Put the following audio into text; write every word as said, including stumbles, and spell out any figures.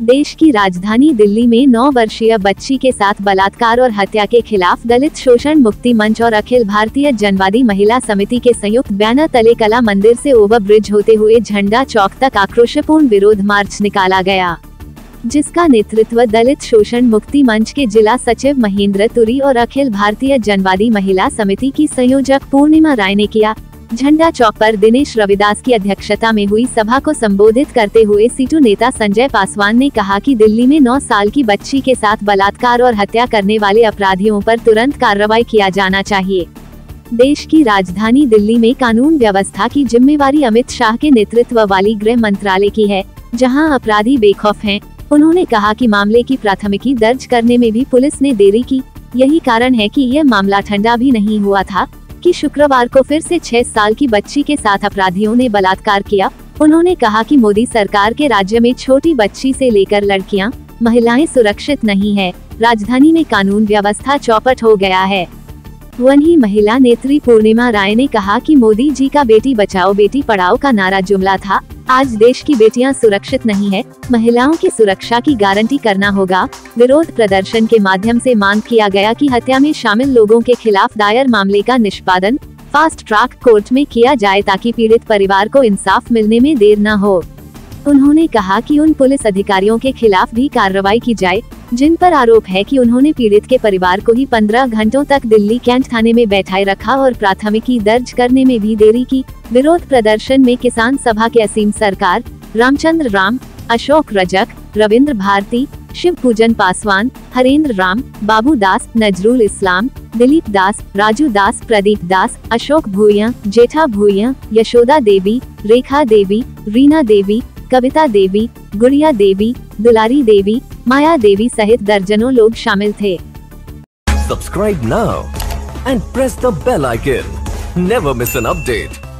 देश की राजधानी दिल्ली में नौ वर्षीय बच्ची के साथ बलात्कार और हत्या के खिलाफ दलित शोषण मुक्ति मंच और अखिल भारतीय जनवादी महिला समिति के संयुक्त बैनर तले कला मंदिर से ओवर ब्रिज होते हुए झंडा चौक तक आक्रोशपूर्ण विरोध मार्च निकाला गया, जिसका नेतृत्व दलित शोषण मुक्ति मंच के जिला सचिव महेंद्र तुरी और अखिल भारतीय जनवादी महिला समिति की संयोजक पूर्णिमा राय ने किया। झंडा चौक पर दिनेश रविदास की अध्यक्षता में हुई सभा को संबोधित करते हुए सीटू नेता संजय पासवान ने कहा कि दिल्ली में नौ साल की बच्ची के साथ बलात्कार और हत्या करने वाले अपराधियों पर तुरंत कार्रवाई किया जाना चाहिए। देश की राजधानी दिल्ली में कानून व्यवस्था की जिम्मेवारी अमित शाह के नेतृत्व वाली गृह मंत्रालय की है, जहां अपराधी बेखौफ हैं। उन्होंने कहा कि मामले की प्राथमिकी दर्ज करने में भी पुलिस ने देरी की। यही कारण है कि यह मामला ठंडा भी नहीं हुआ था कि शुक्रवार को फिर से छह साल की बच्ची के साथ अपराधियों ने बलात्कार किया। उन्होंने कहा कि मोदी सरकार के राज्य में छोटी बच्ची से लेकर लड़कियां, महिलाएं सुरक्षित नहीं है। राजधानी में कानून व्यवस्था चौपट हो गया है। वहीं महिला नेत्री पूर्णिमा राय ने कहा कि मोदी जी का बेटी बचाओ बेटी पढ़ाओ का नारा जुमला था। आज देश की बेटियां सुरक्षित नहीं है, महिलाओं की सुरक्षा की गारंटी करना होगा। विरोध प्रदर्शन के माध्यम से मांग किया गया कि हत्या में शामिल लोगों के खिलाफ दायर मामले का निष्पादन फास्ट ट्रैक कोर्ट में किया जाए ताकि पीड़ित परिवार को इंसाफ मिलने में देर न हो। उन्होंने कहा कि उन पुलिस अधिकारियों के खिलाफ भी कार्रवाई की जाए जिन पर आरोप है कि उन्होंने पीड़ित के परिवार को ही पंद्रह घंटों तक दिल्ली कैंट थाने में बैठाए रखा और प्राथमिकी दर्ज करने में भी देरी की। विरोध प्रदर्शन में किसान सभा के असीम सरकार, रामचंद्र राम, अशोक रजक, रविंद्र भारती, शिव पूजन पासवान, हरेंद्र राम, बाबू दास, नजरुल इस्लाम, दिलीप दास, राजू दास, प्रदीप दास, अशोक भूया, जेठा भूया, यशोदा देवी, रेखा देवी, रीना देवी, कविता देवी, गुड़िया देवी, दुलारी देवी, माया देवी सहित दर्जनों लोग शामिल थे। Subscribe now and press the bell icon. Never miss an update.